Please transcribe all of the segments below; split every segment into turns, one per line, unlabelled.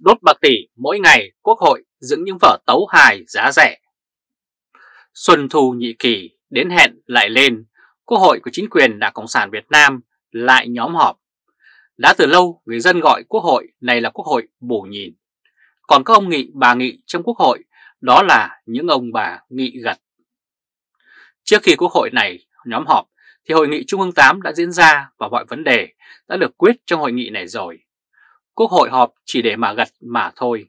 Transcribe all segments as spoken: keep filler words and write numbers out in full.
Đốt bạc tỷ mỗi ngày, Quốc hội dựng những vở tấu hài giá rẻ. Xuân thu nhị kỳ đến hẹn lại lên, Quốc hội của chính quyền Đảng Cộng sản Việt Nam lại nhóm họp. Đã từ lâu người dân gọi Quốc hội này là Quốc hội bù nhìn. Còn các ông nghị bà nghị trong Quốc hội đó là những ông bà nghị gật. Trước khi Quốc hội này nhóm họp thì Hội nghị Trung ương tám đã diễn ra và mọi vấn đề đã được quyết trong hội nghị này rồi. Quốc hội họp chỉ để mà gật mà thôi.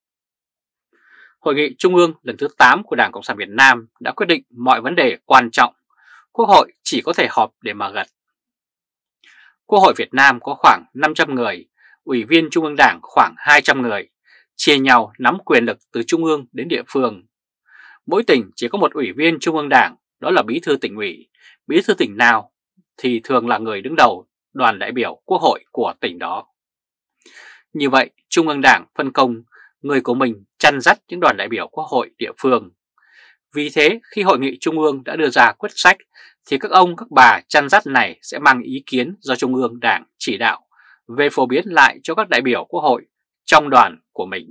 Hội nghị Trung ương lần thứ tám của Đảng Cộng sản Việt Nam đã quyết định mọi vấn đề quan trọng. Quốc hội chỉ có thể họp để mà gật. Quốc hội Việt Nam có khoảng năm trăm người, Ủy viên Trung ương Đảng khoảng hai trăm người, chia nhau nắm quyền lực từ Trung ương đến địa phương. Mỗi tỉnh chỉ có một Ủy viên Trung ương Đảng, đó là Bí thư tỉnh ủy. Bí thư tỉnh nào thì thường là người đứng đầu đoàn đại biểu Quốc hội của tỉnh đó. Như vậy, Trung ương Đảng phân công người của mình chăn dắt những đoàn đại biểu Quốc hội địa phương. Vì thế, khi Hội nghị Trung ương đã đưa ra quyết sách, thì các ông các bà chăn dắt này sẽ mang ý kiến do Trung ương Đảng chỉ đạo về phổ biến lại cho các đại biểu Quốc hội trong đoàn của mình.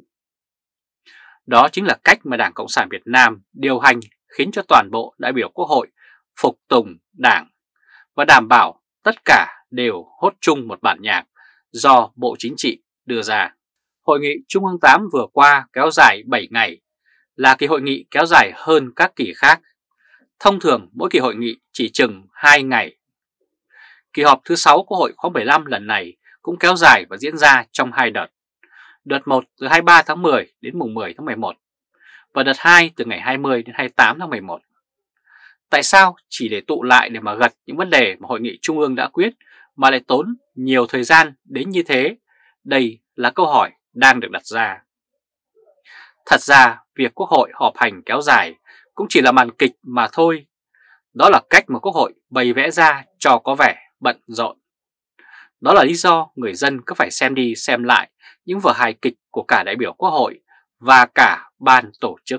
Đó chính là cách mà Đảng Cộng sản Việt Nam điều hành, khiến cho toàn bộ đại biểu Quốc hội phục tùng Đảng và đảm bảo tất cả đều hốt chung một bản nhạc do Bộ Chính trị đưa ra. Hội nghị Trung ương tám vừa qua kéo dài bảy ngày, là kỳ hội nghị kéo dài hơn các kỳ khác. Thông thường mỗi kỳ hội nghị chỉ chừng hai ngày. Kỳ họp thứ sáu Quốc hội khóa mười lăm lần này cũng kéo dài và diễn ra trong hai đợt. Đợt một từ hai mươi ba tháng mười đến mùng mười tháng mười một và đợt hai từ ngày hai mươi đến hai mươi tám tháng mười một. Tại sao chỉ để tụ lại để mà gật những vấn đề mà Hội nghị Trung ương đã quyết mà lại tốn nhiều thời gian đến như thế? Đây là câu hỏi đang được đặt ra. Thật ra, việc Quốc hội họp hành kéo dài cũng chỉ là màn kịch mà thôi. Đó là cách mà Quốc hội bày vẽ ra cho có vẻ bận rộn. Đó là lý do người dân cứ phải xem đi xem lại những vở hài kịch của cả đại biểu Quốc hội và cả ban tổ chức.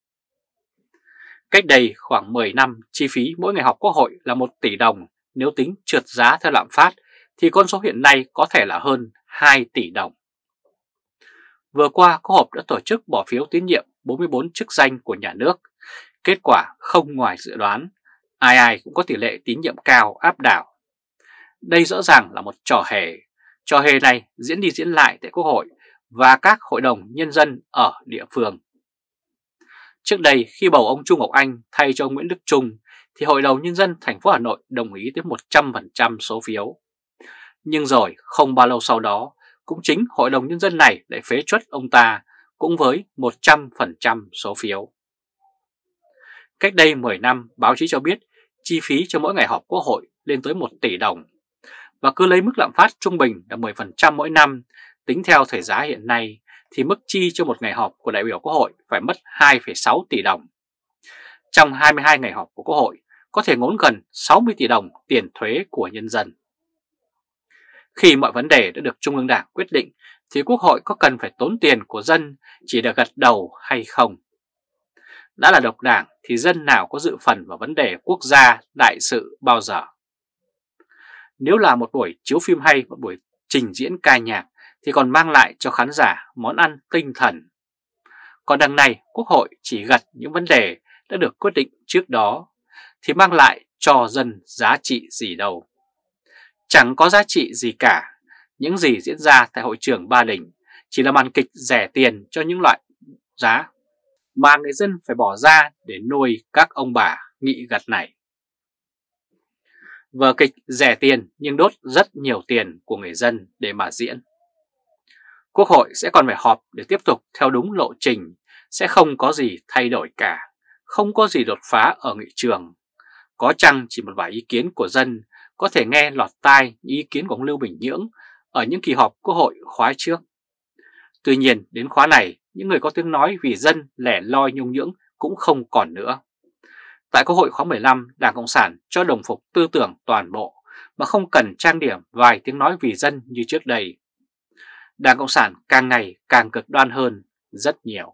Cách đây khoảng mười năm, chi phí mỗi ngày họp Quốc hội là một tỷ đồng. Nếu tính trượt giá theo lạm phát thì con số hiện nay có thể là hơn hai tỷ đồng. Vừa qua, Quốc hội đã tổ chức bỏ phiếu tín nhiệm bốn mươi tư chức danh của nhà nước. Kết quả không ngoài dự đoán, ai ai cũng có tỷ lệ tín nhiệm cao áp đảo. Đây rõ ràng là một trò hề. Trò hề này diễn đi diễn lại tại Quốc hội và các hội đồng nhân dân ở địa phương. Trước đây, khi bầu ông Chu Ngọc Anh thay cho ông Nguyễn Đức Chung, thì Hội đồng Nhân dân thành phố Hà Nội đồng ý tới một trăm phần trăm số phiếu. Nhưng rồi không bao lâu sau đó, cũng chính Hội đồng Nhân dân này lại phế truất ông ta cũng với một trăm phần trăm số phiếu. Cách đây mười năm, báo chí cho biết chi phí cho mỗi ngày họp Quốc hội lên tới một tỷ đồng. Và cứ lấy mức lạm phát trung bình là mười phần trăm mỗi năm, tính theo thời giá hiện nay, thì mức chi cho một ngày họp của đại biểu Quốc hội phải mất hai phẩy sáu tỷ đồng. Trong hai mươi hai ngày họp của Quốc hội, có thể ngốn gần sáu mươi tỷ đồng tiền thuế của nhân dân. Khi mọi vấn đề đã được Trung ương Đảng quyết định, thì Quốc hội có cần phải tốn tiền của dân chỉ để gật đầu hay không? Đã là độc đảng thì dân nào có dự phần vào vấn đề quốc gia, đại sự bao giờ? Nếu là một buổi chiếu phim hay, một buổi trình diễn ca nhạc thì còn mang lại cho khán giả món ăn tinh thần. Còn đằng này, Quốc hội chỉ gật những vấn đề đã được quyết định trước đó thì mang lại cho dân giá trị gì đâu. Chẳng có giá trị gì cả. Những gì diễn ra tại hội trường Ba Đình chỉ là màn kịch rẻ tiền cho những loại giá mà người dân phải bỏ ra để nuôi các ông bà nghị gật này. Vở kịch rẻ tiền nhưng đốt rất nhiều tiền của người dân để mà diễn. Quốc hội sẽ còn phải họp để tiếp tục theo đúng lộ trình, sẽ không có gì thay đổi cả, không có gì đột phá ở nghị trường. Có chăng chỉ một vài ý kiến của dân có thể nghe lọt tai ý kiến của ông Lưu Bình Nhưỡng ở những kỳ họp Quốc hội khóa trước. Tuy nhiên đến khóa này, những người có tiếng nói vì dân lẻ loi nhung nhưỡng cũng không còn nữa. Tại Quốc hội khóa mười lăm, Đảng Cộng sản cho đồng phục tư tưởng toàn bộ mà không cần trang điểm vài tiếng nói vì dân như trước đây. Đảng Cộng sản càng ngày càng cực đoan hơn rất nhiều.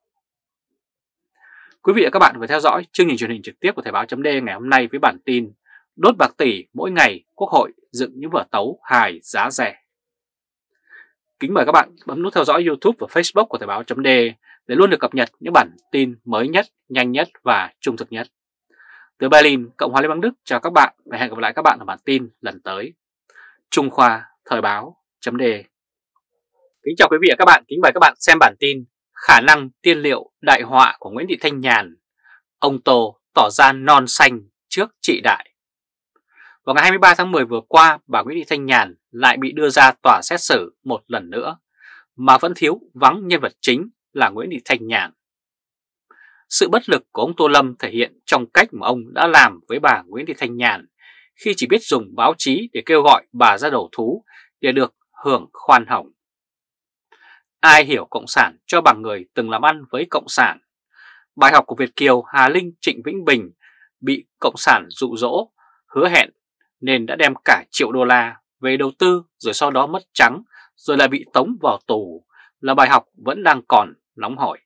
Quý vị và các bạn vừa theo dõi chương trình truyền hình trực tiếp của Thời báo chấm D ngày hôm nay với bản tin Đốt bạc tỷ mỗi ngày, Quốc hội dựng những vở tấu hài giá rẻ. Kính mời các bạn bấm nút theo dõi YouTube và Facebook của Thời báo chấm de để luôn được cập nhật những bản tin mới nhất, nhanh nhất và trung thực nhất. Từ Berlin, Cộng hòa Liên bang Đức chào các bạn và hẹn gặp lại các bạn ở bản tin lần tới. Trung Khoa, Thời báo chấm de. Kính chào quý vị và các bạn, kính mời các bạn xem bản tin khả năng tiên liệu đại họa của Nguyễn Thị Thanh Nhàn. Ông Tô tỏ ra non xanh trước chị Đại. Vào ngày hai mươi ba tháng mười vừa qua, bà Nguyễn Thị Thanh Nhàn lại bị đưa ra tòa xét xử một lần nữa, mà vẫn thiếu vắng nhân vật chính là Nguyễn Thị Thanh Nhàn. Sự bất lực của ông Tô Lâm thể hiện trong cách mà ông đã làm với bà Nguyễn Thị Thanh Nhàn khi chỉ biết dùng báo chí để kêu gọi bà ra đầu thú để được hưởng khoan hồng. Ai hiểu Cộng sản cho bằng người từng làm ăn với Cộng sản. Bài học của Việt Kiều, Hà Linh, Trịnh Vĩnh Bình bị Cộng sản dụ dỗ, hứa hẹn nên đã đem cả triệu đô la về đầu tư rồi sau đó mất trắng rồi lại bị tống vào tù là bài học vẫn đang còn nóng hổi.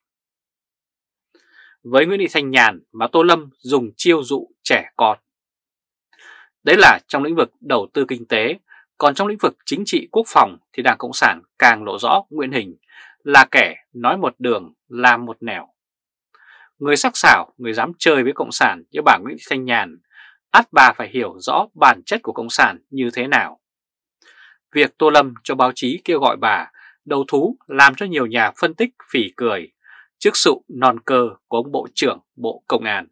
Với Nguyễn Thị Thanh Nhàn mà Tô Lâm dùng chiêu dụ trẻ con. Đấy là trong lĩnh vực đầu tư kinh tế, còn trong lĩnh vực chính trị quốc phòng thì Đảng Cộng sản càng lộ rõ nguyên hình là kẻ nói một đường làm một nẻo. Người sắc sảo, người dám chơi với Cộng sản như bà Nguyễn Thị Thanh Nhàn, ắt bà phải hiểu rõ bản chất của Cộng sản như thế nào. Việc Tô Lâm cho báo chí kêu gọi bà đầu thú làm cho nhiều nhà phân tích phỉ cười trước sự non cơ của ông Bộ trưởng Bộ Công an.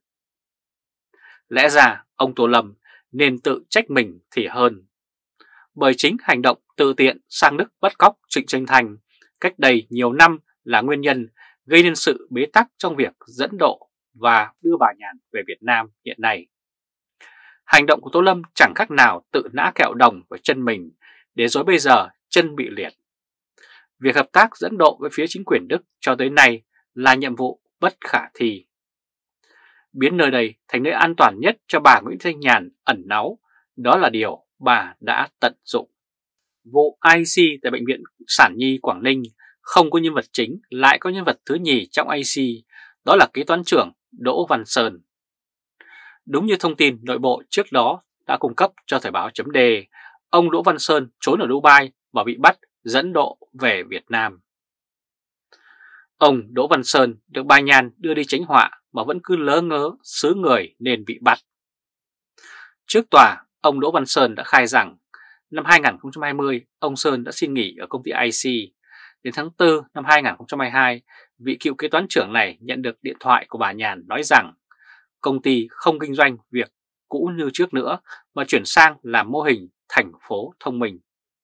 Lẽ ra ông Tô Lâm nên tự trách mình thì hơn. Bởi chính hành động tự tiện sang Đức bắt cóc Trịnh Xuân Thanh cách đây nhiều năm là nguyên nhân gây nên sự bế tắc trong việc dẫn độ và đưa bà Nhàn về Việt Nam hiện nay. Hành động của Tô Lâm chẳng khác nào tự nã kẹo đồng vào chân mình để rồi bây giờ chân bị liệt. Việc hợp tác dẫn độ với phía chính quyền Đức cho tới nay là nhiệm vụ bất khả thi. Biến nơi đây thành nơi an toàn nhất cho bà Nguyễn Thanh Nhàn ẩn náu, đó là điều bà đã tận dụng. Vụ i xê tại Bệnh viện Sản Nhi Quảng Ninh không có nhân vật chính lại có nhân vật thứ nhì trong i xê, đó là kế toán trưởng Đỗ Văn Sơn. Đúng như thông tin nội bộ trước đó đã cung cấp cho Thời báo chấm de, ông Đỗ Văn Sơn trốn ở Dubai và bị bắt dẫn độ về Việt Nam. Ông Đỗ Văn Sơn được bà Nhàn đưa đi tránh họa mà vẫn cứ lớ ngớ xứ người nên bị bắt. Trước tòa, ông Đỗ Văn Sơn đã khai rằng năm hai nghìn không trăm hai mươi, ông Sơn đã xin nghỉ ở công ty i xê. Đến tháng tư năm hai nghìn không trăm hai mươi hai, vị cựu kế toán trưởng này nhận được điện thoại của bà Nhàn nói rằng công ty không kinh doanh việc cũ như trước nữa mà chuyển sang làm mô hình thành phố thông minh.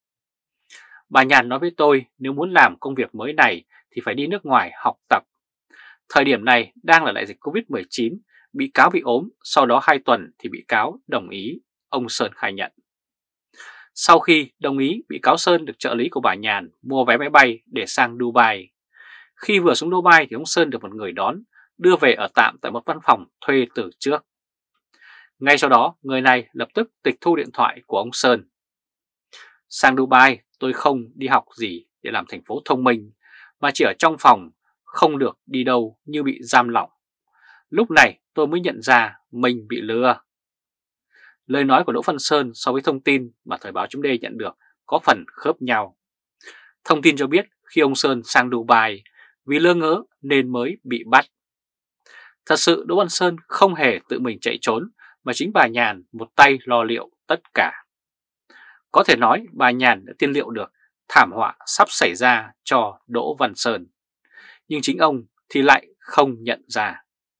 Bà Nhàn nói với tôi nếu muốn làm công việc mới này thì phải đi nước ngoài học tập. Thời điểm này đang là đại dịch Covid mười chín, bị cáo bị ốm, sau đó hai tuần thì bị cáo đồng ý, ông Sơn khai nhận. Sau khi đồng ý, bị cáo Sơn được trợ lý của bà Nhàn mua vé máy bay để sang Dubai. Khi vừa xuống Dubai thì ông Sơn được một người đón, đưa về ở tạm tại một văn phòng thuê từ trước. Ngay sau đó, người này lập tức tịch thu điện thoại của ông Sơn. Sang Dubai, tôi không đi học gì để làm thành phố thông minh, mà chỉ ở trong phòng, không được đi đâu như bị giam lỏng. Lúc này tôi mới nhận ra mình bị lừa. Lời nói của Đỗ Văn Sơn so với thông tin mà Thời báo chấm de nhận được có phần khớp nhau. Thông tin cho biết khi ông Sơn sang Dubai vì lơ ngớ nên mới bị bắt. Thật sự Đỗ Văn Sơn không hề tự mình chạy trốn mà chính bà Nhàn một tay lo liệu tất cả. Có thể nói bà Nhàn đã tiên liệu được thảm họa sắp xảy ra cho Đỗ Văn Sơn, nhưng chính ông thì lại không nhận ra.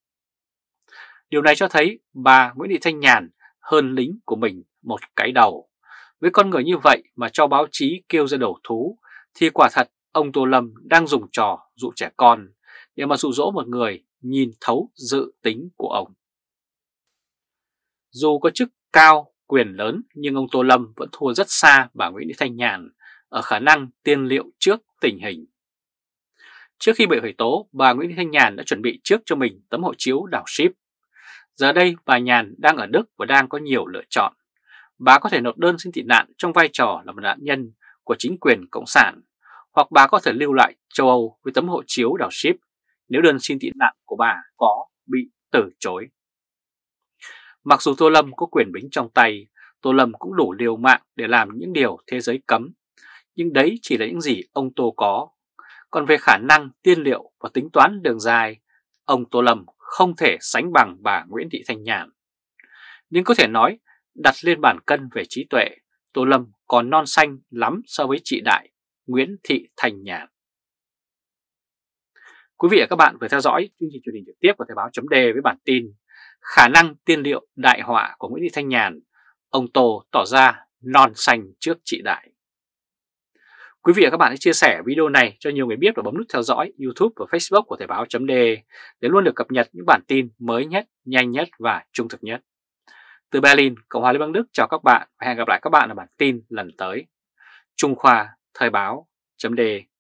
Điều này cho thấy bà Nguyễn Thị Thanh Nhàn hơn lính của mình một cái đầu. Với con người như vậy mà cho báo chí kêu ra đầu thú thì quả thật ông Tô Lâm đang dùng trò dụ trẻ con để mà dụ dỗ một người nhìn thấu dự tính của ông. Dù có chức cao, quyền lớn nhưng ông Tô Lâm vẫn thua rất xa bà Nguyễn Thị Thanh Nhàn ở khả năng tiên liệu trước tình hình. Trước khi bị khởi tố, bà Nguyễn Thị Thanh Nhàn đã chuẩn bị trước cho mình tấm hộ chiếu đảo ship. Giờ đây bà Nhàn đang ở Đức và đang có nhiều lựa chọn. Bà có thể nộp đơn xin tị nạn trong vai trò là một nạn nhân của chính quyền Cộng sản, hoặc bà có thể lưu lại châu Âu với tấm hộ chiếu đảo ship nếu đơn xin tị nạn của bà có bị từ chối. Mặc dù Tô Lâm có quyền bính trong tay, Tô Lâm cũng đủ liều mạng để làm những điều thế giới cấm. nhưng đấy chỉ là những gì ông Tô có. Còn về khả năng, tiên liệu và tính toán đường dài, ông Tô Lâm không thể sánh bằng bà Nguyễn Thị Thanh Nhàn. Nhưng có thể nói, đặt lên bàn cân về trí tuệ, Tô Lâm còn non xanh lắm so với chị đại Nguyễn Thị Thanh Nhàn. Quý vị và các bạn vừa theo dõi chương trình truyền hình trực tiếp của Thời báo chấm đề với bản tin khả năng tiên liệu đại họa của Nguyễn Thị Thanh Nhàn, ông Tô tỏ ra non xanh trước chị đại. Quý vị và các bạn hãy chia sẻ video này cho nhiều người biết và bấm nút theo dõi YouTube và Facebook của Thời báo chấm đề để luôn được cập nhật những bản tin mới nhất, nhanh nhất và trung thực nhất. Từ Berlin, Cộng hòa Liên bang Đức chào các bạn và hẹn gặp lại các bạn ở bản tin lần tới. Trung Khoa, Thời báo chấm đề